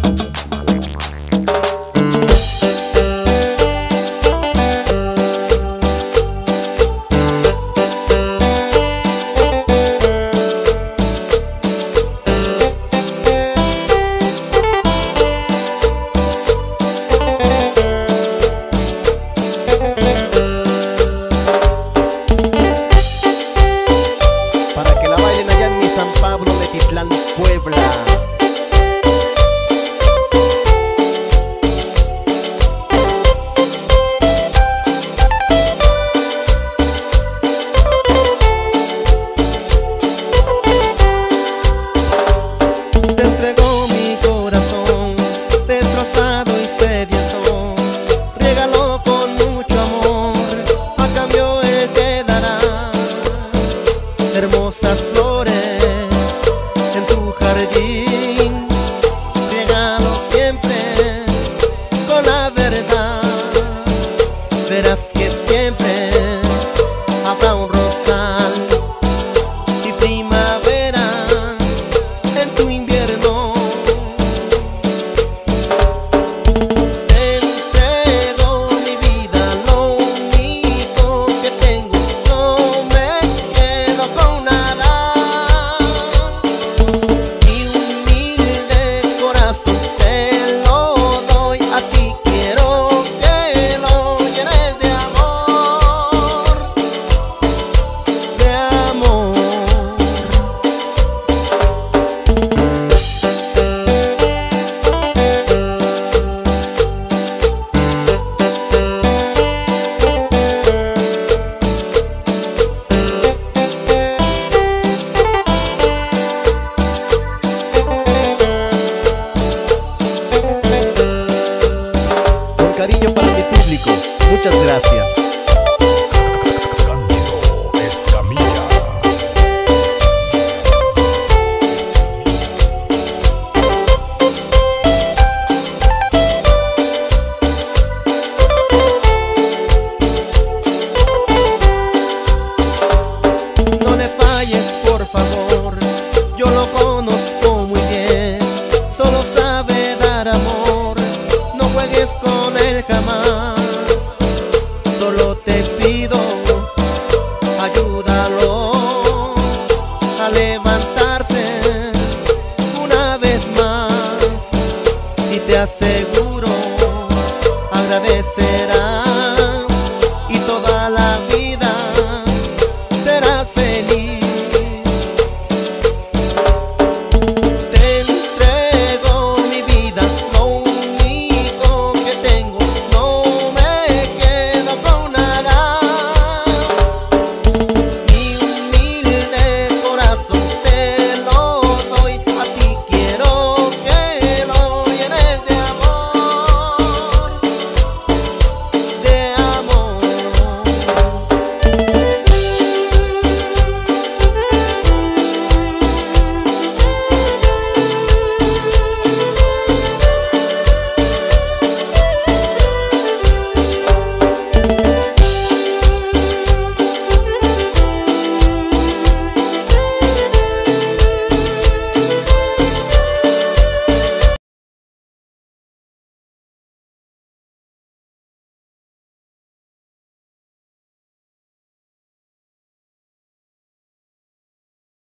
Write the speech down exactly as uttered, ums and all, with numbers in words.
Puebla. Te entrego mi corazón, destrozado y sediento. Regalo con mucho amor, a cambio él te dará hermosas flores en tu jardín. Regalo siempre con la verdad. Verás que siempre habrá un rosal y primavera en tu invierno. Te entrego mi vida, lo único que tengo, no me quedo con nada. Mi humilde corazón te lo doy, a ti quiero que lo llenes de amor, de amor. Con cariño para mi público, muchas gracias. Cándido Escamilla. No le falles, por favor, yo lo conozco muy bien. Solo sabe dar amor, no juegues con él jamás. Solo te pido, ayúdalo a levantarse una vez más, y te aseguro agradecerá